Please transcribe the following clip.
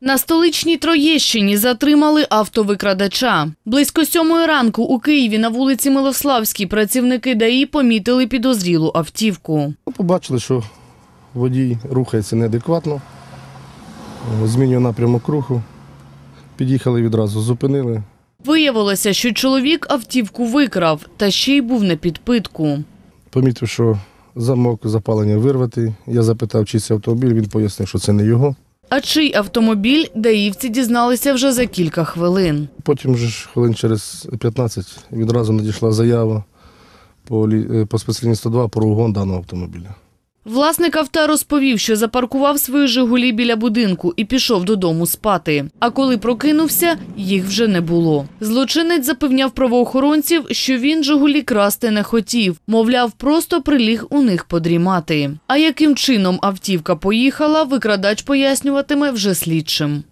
На столичній Троєщині затримали автовикрадача. Близько 7-ї ранку у Києві на вулиці Милославській працівники ДАІ помітили підозрілу автівку. Побачили, що водій рухається неадекватно, змінює напрямок руху, під'їхали відразу, зупинили. Виявилося, що чоловік автівку викрав, та ще й був на підпитку. Помітив, що замок запалення вирватий. Я запитав, чий це автомобіль, він пояснив, що це не його. А чий автомобіль, даївці дізналися вже за кілька хвилин. Потім вже хвилин через 15 відразу надійшла заява по спецлінії 102 про угон даного автомобіля. Власник авто розповів, що запаркував свої «Жигулі» біля будинку і пішов додому спати. А коли прокинувся, їх вже не було. Злочинець запевняв правоохоронців, що він «Жигулі» красти не хотів. Мовляв, просто приліг у них подрімати. А яким чином автівка поїхала, викрадач пояснюватиме вже слідчим.